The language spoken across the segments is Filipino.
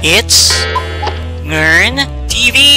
It's ngernTV!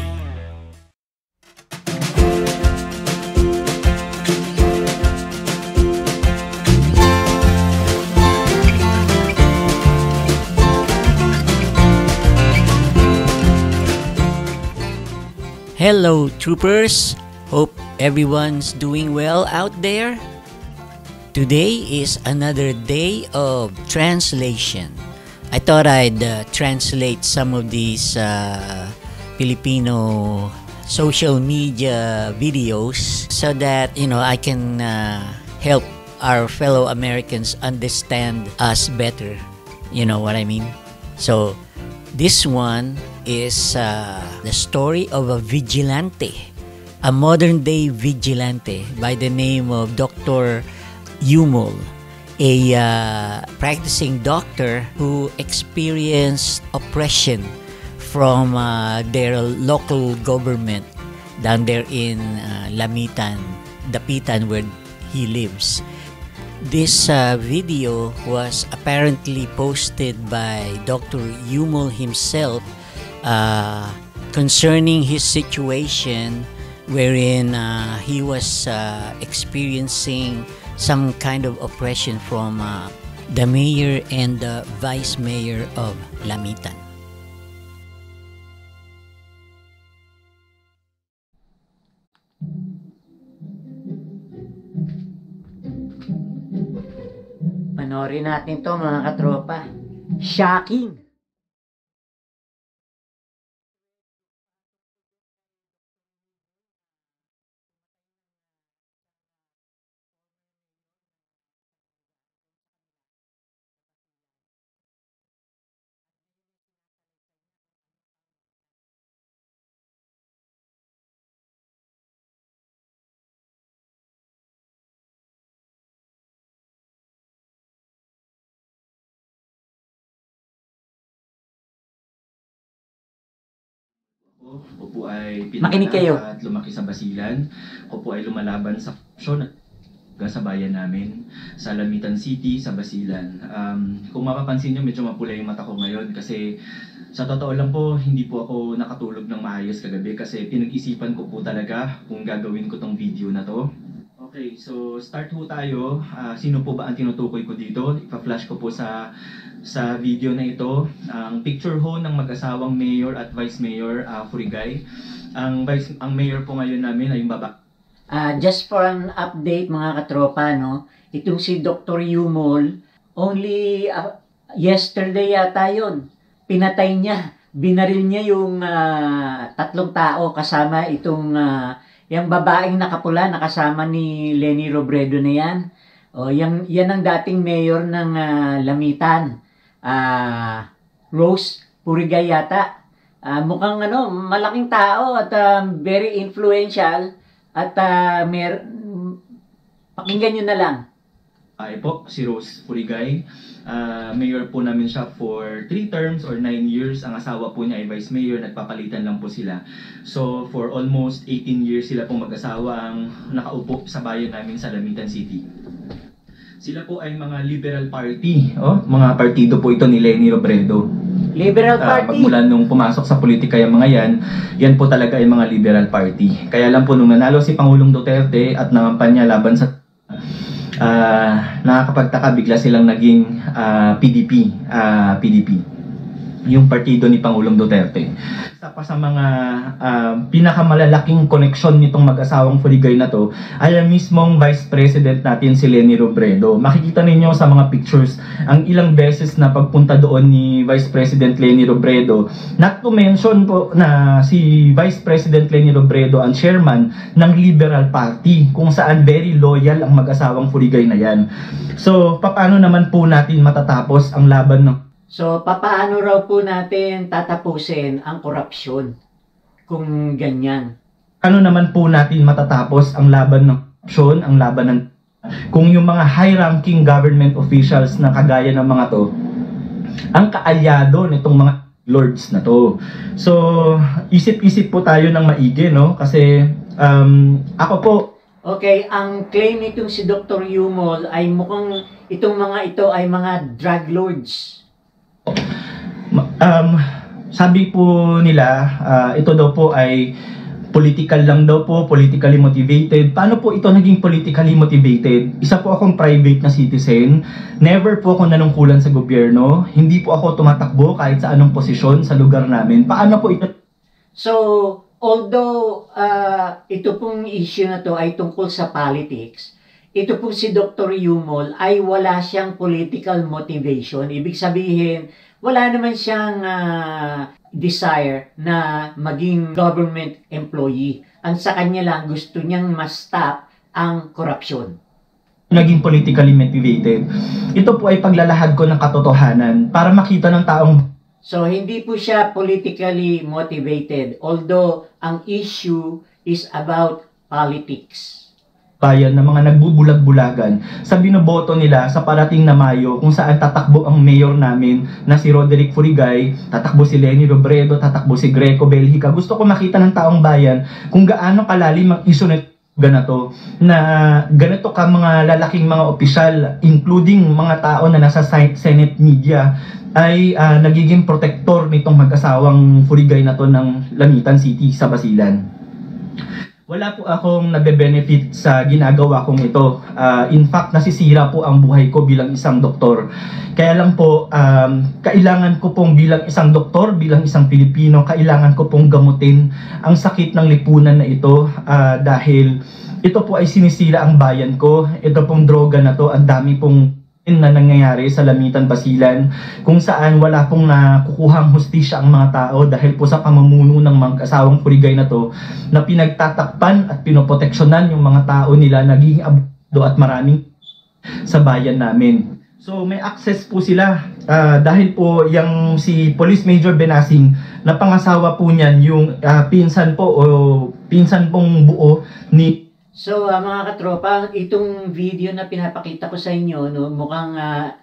Hello troopers! Hope everyone's doing well out there. Today is another day of translation. I thought I'd translate some of these Filipino social media videos so that I can help our fellow Americans understand us better. You know what I mean? So this one is the story of a vigilante, a modern day vigilante by the name of Dr. Yumol, a practicing doctor who experienced oppression from their local government down there in Lamitan, Dapitan, where he lives. This video was apparently posted by Dr. Yumol himself concerning his situation wherein he was experiencing some kind of oppression from the mayor and the vice mayor of Lamitan. Panoorin natin to mga katropa. Shocking! Ako po ay Makinig kayo. At lumaki sa Basilan. Ako po ay lumalaban sa aksyon sa bayan namin, sa Lamitan City, sa Basilan. Kung mapapansin nyo, medyo mapula yung mata ko ngayon kasi sa totoo lang po, hindi po ako nakatulog ng maayos kagabi kasi pinag-isipan ko po talaga kung gagawin ko tong video na to. Okay, so start ho tayo. Sino po ba ang tinutukoy ko dito? Ipa-flash ko po sa video na ito. Ang picture ho ng mag-asawang mayor at vice mayor Furigay. Ang mayor po ngayon namin ay yung baba. Just for an update mga katropa, no? Itong si Dr. Yumol, only yesterday yata yun. Pinatay niya, binaril niya yung 3 tao kasama itong yung babaeng nakapula nakasama ni Leni Robredo na yan. Yan ang dating mayor ng Lamitan. Rose Purigay yata. Mukhang malaking tao at very influential at pakinggan nyo na lang. Ay po, si Rose Purigay. Mayor po namin siya for 3 terms or 9 years. Ang asawa po niya ay vice mayor, nagpapalitan lang po sila. So for almost 18 years sila pong mag-asawa ang nakaupo sa bayan namin sa Lamitan City. Sila po ay mga liberal party. Mga partido po ito ni Leni Robredo. Liberal Party. Magmula nung pumasok sa politika yung mga yan po talaga ay mga liberal party. Kaya lang po nung nanalo si Pangulong Duterte at nangampanya laban sa nakakapagtaka, bigla silang naging PDP, yung partido ni Pangulong Duterte. Isa pa sa mga pinakamalalaking koneksyon nitong mag-asawang Furigay na to ay ang mismong Vice President natin si Leni Robredo. Makikita ninyo sa mga pictures ang ilang beses na pagpunta doon ni Vice President Leni Robredo. Not to mention po na si Vice President Leni Robredo ang chairman ng Liberal Party kung saan very loyal ang mag-asawang Furigay na yan. So, paano naman po natin matatapos ang laban ng So, papaano raw po natin tatapusin ang korupsyon kung ganyan? Ano naman po natin matatapos ang laban ng korupsyon, ang laban ng kung yung mga high-ranking government officials na kagaya ng mga to ang kaalyado nitong mga lords na to. So, isip-isip po tayo ng maigi, no? Kasi ako po, okay, ang claim nitong si Dr. Yumol ay mukhang itong mga ito ay mga drug lords. Um, Sabi po nila, ito daw po ay political lang daw po, politically motivated. Paano po ito naging politically motivated? Isa po akong private na citizen. Never po ako nanungkulan sa gobyerno. Hindi po ako tumatakbo kahit sa anong posisyon sa lugar namin. Paano po ito? So, although ito pong issue na to ay tungkol sa politics, ito pong si Dr. Yumol ay wala siyang political motivation. Ibig sabihin, wala naman siyang desire na maging government employee. Ang sa kanya lang, gusto niyang ma-stop ang korupsyon. Naging politically motivated. Ito po ay paglalahad ko ng katotohanan para makita ng taong. So, hindi po siya politically motivated, although ang issue is about politics. Bayan na mga nagbubulag-bulagan sa binoboto nila sa parating na Mayo kung saan tatakbo ang mayor namin na si Roderick Furigay, tatakbo si Leni Robredo, tatakbo si Greco Belhica. Gusto ko makita ng taong bayan kung gaano kalalim ang issue na ganito, na ganito ka mga lalaking mga opisyal, including mga tao na nasa Senate media, ay nagiging protector nitong mag-asawang Furigay na to ng Lamitan City sa Basilan. Wala po akong nabe-benefit sa ginagawa kong ito. In fact, nasisira po ang buhay ko bilang isang doktor. Kaya lang po, kailangan ko pong bilang isang doktor, bilang isang Pilipino, kailangan ko pong gamutin ang sakit ng lipunan na ito dahil ito po ay sinisira ang bayan ko. Ito pong droga na to, ang dami pong na nangyayari sa Lamitan, Basilan, kung saan wala pong nakukuhang hustisya ang mga tao dahil po sa pamumuno ng mag-asawang Furigay na to na pinagtatakpan at pinoproteksyonan yung mga tao nila, naging abdo at maraming sa bayan namin. So may access po sila dahil po yung si Police Major Benasing na pangasawa po niyan yung pinsan po o pinsan pong buo ni. So mga katropa, itong video na pinapakita ko sa inyo, no, mukhang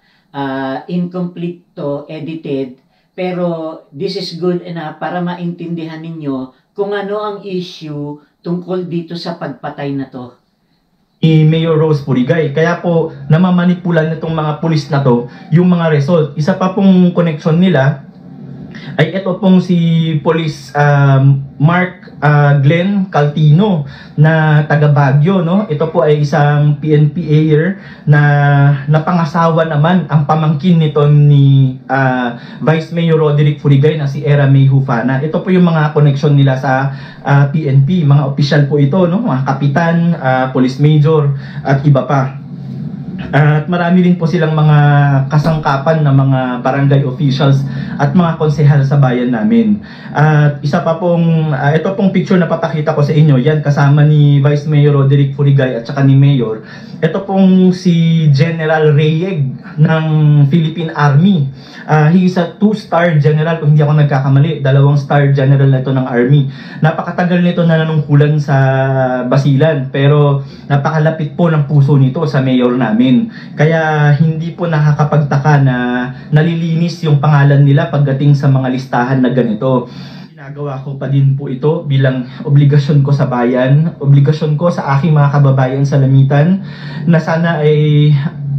incomplete to, edited, pero this is good enough para maintindihan ninyo kung ano ang issue tungkol dito sa pagpatay na to. Ni Mayor Rose Furigay. Kaya po namamanipulan nitong mga pulis na to yung mga result. Isa pa pong connection nila ay ito pong si Police Mark Glenn Caltino na taga Baguio, no? Ito po ay isang PNPAer na napangasawa naman ang pamangkin nito ni Vice Mayor Roderick Furigay na si Era May Hufana. Ito po yung mga connection nila sa PNP, mga opisyal po ito, no? Mga kapitan, police major at iba pa. At marami din po silang mga kasangkapan na mga barangay officials at mga konsehal sa bayan namin. At isa pa pong, ito pong picture na papakita ko sa inyo, yan kasama ni Vice Mayor Roderick Furigay at saka ni Mayor. Ito pong si General Reyeg ng Philippine Army. He is a 2-star general, kung hindi ako nagkakamali, 2-star general na ito ng Army. Napakatagal nito na nanungkulan sa Basilan, pero napakalapit po ng puso nito sa mayor namin. Kaya hindi po nakakapagtaka na nalilinis yung pangalan nila pagdating sa mga listahan na ganito. Ginagawa ko pa din po ito bilang obligasyon ko sa bayan, obligasyon ko sa aking mga kababayan sa Lamitan, na sana ay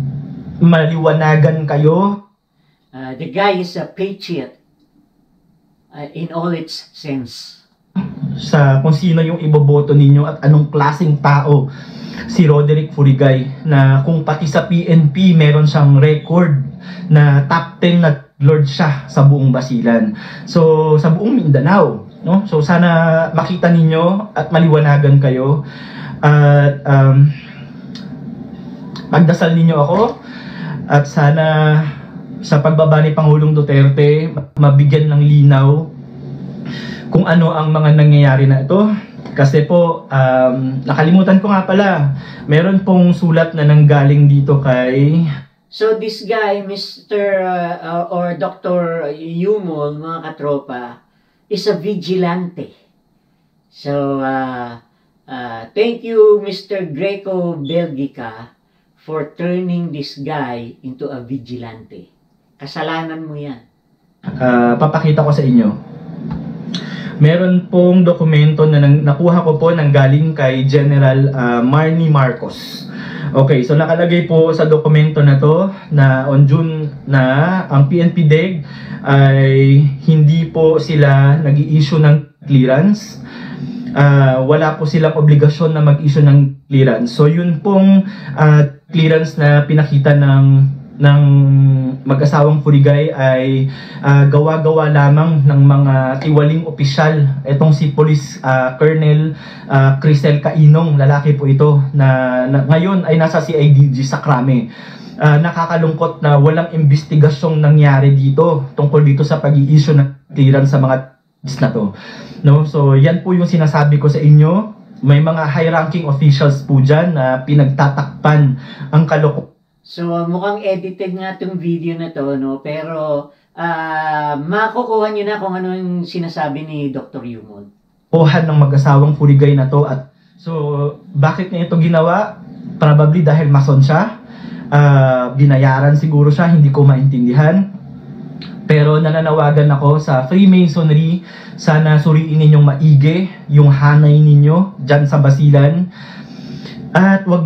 maliwanagan kayo. The guy is a patriot in all its sense. Sa kung sino yung iboboto ninyo at anong klaseng tao si Roderick Furigay, na kung pati sa PNP meron siyang record na top 10 na lord siya sa buong Basilan. So sa buong Mindanao, no? So sana makita ninyo at maliwanagan kayo at pagdasal ninyo ako at sana sa pagbaba ni Pangulong Duterte mabigyan ng linaw kung ano ang mga nangyayari na ito. Kasi po, nakalimutan ko nga pala, meron pong sulat na nanggaling dito kay... So this guy, Mr. Or Dr. Yumol, mga katropa, is a vigilante. So, thank you, Mr. Greco Belgica, for turning this guy into a vigilante. Kasalanan mo yan. Papakita ko sa inyo. Meron pong dokumento na nakuha ko po nang galing kay General Marnie Marcos. Okay, so nakalagay po sa dokumento na to na on June na ang PNP DEG ay hindi po sila nag-i-issue ng clearance. Wala po silang obligasyon na mag-issue ng clearance. So yun pong clearance na pinakita ng mag-asawang Furigay ay gawa-gawa lamang ng mga tiwaling opisyal. Itong si Police Colonel Crisel Cainong, lalaki po ito, na ngayon ay nasa CIDG sa Krame. Nakakalungkot na walang investigasyong nangyari dito tungkol dito sa pag-i-issue ng clearance sa mga na to. No? So yan po yung sinasabi ko sa inyo. May mga high-ranking officials po dyan na pinagtatakpan ang kalokohan. So, mukhang edited nga itong video na to, no? Pero, makukuha nyo na kung ano yung sinasabi ni Dr. Yumol. Pohan ng mag-asawang Furigay na to. At so, bakit niya ito ginawa? Probably dahil mason siya. Binayaran siguro siya, hindi ko maintindihan. Pero nananawagan ako sa Freemasonry, sana suriin ninyong maigi yung hanay ninyo dyan sa Basilan. At wag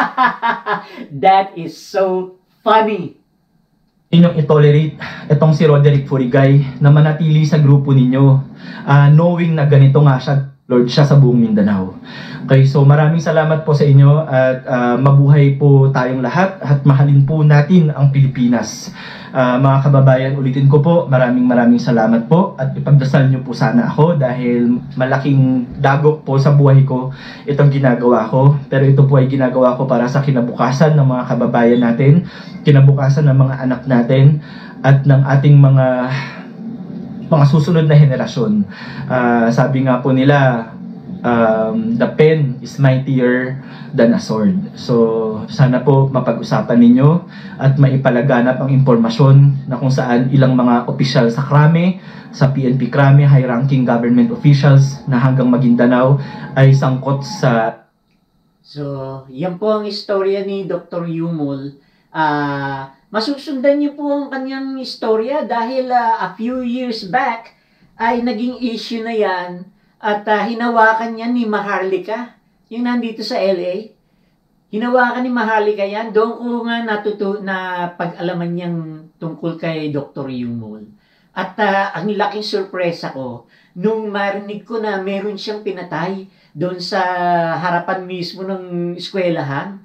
That is so funny. Ninyong itolerate itong si Roderick Furigay na manatili sa grupo ninyo, knowing na ganito nga siya, Lord, siya sa buong Mindanao. Okay, so maraming salamat po sa inyo at mabuhay po tayong lahat at mahalin po natin ang Pilipinas. Mga kababayan, ulitin ko po, maraming salamat po at ipagdasal niyo po sana ako dahil malaking dagok po sa buhay ko itong ginagawa ko. Pero ito po ay ginagawa ko para sa kinabukasan ng mga kababayan natin, kinabukasan ng mga anak natin at ng ating mga susunod na henerasyon. Sabi nga po nila, the pen is mightier than a sword. So, sana po mapag-usapan ninyo at maipalaganap ang impormasyon na kung saan ilang mga opisyal sa Krame, sa PNP Krame, high-ranking government officials na hanggang Maguindanao ay sangkot sa... So, yan po ang istorya ni Dr. Yumol. Masusundan niyo po ang kanyang istorya dahil a few years back ay naging issue na yan at hinawakan niya ni Maharlika, yung nandito sa LA. Hinawakan ni Maharlika yan. Doon ko nga na pag-alaman niyang tungkol kay Dr. Yumol. At ang laking sorpresa ko, nung marinig ko na meron siyang pinatay doon sa harapan mismo ng eskwelahan.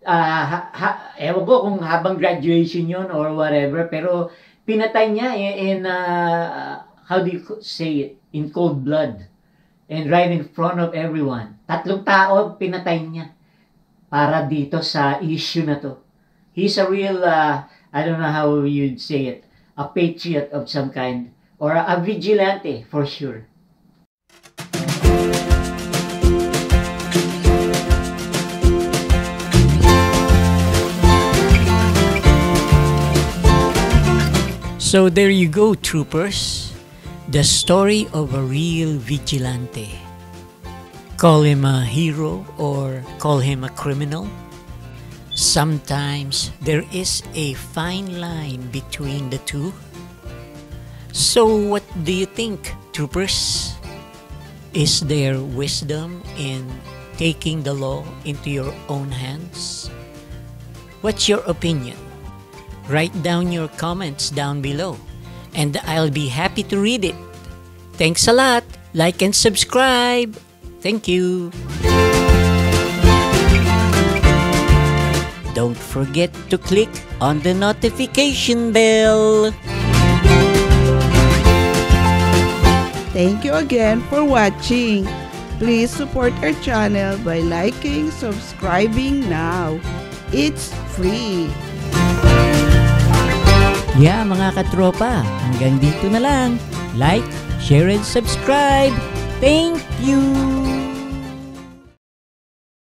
Ewan ko kung habang graduation yon or whatever, pero pinatay niya in how do you say it? In cold blood. And right in front of everyone. 3 tao pinatay niya para dito sa issue na to. He's a real, I don't know how you'd say it, a patriot of some kind, or a vigilante for sure. So there you go, troopers. The story of a real vigilante. Call him a hero or call him a criminal. Sometimes there is a fine line between the two. So what do you think, troopers? Is there wisdom in taking the law into your own hands? What's your opinion? Write down your comments down below, and I'll be happy to read it. Thanks a lot. Like and subscribe. Thank you. Don't forget to click on the notification bell. Thank you again for watching. Please support our channel by liking, subscribing now. It's free. Yeah, mga katropa, hanggang dito na lang. Like, share, and subscribe. Thank you!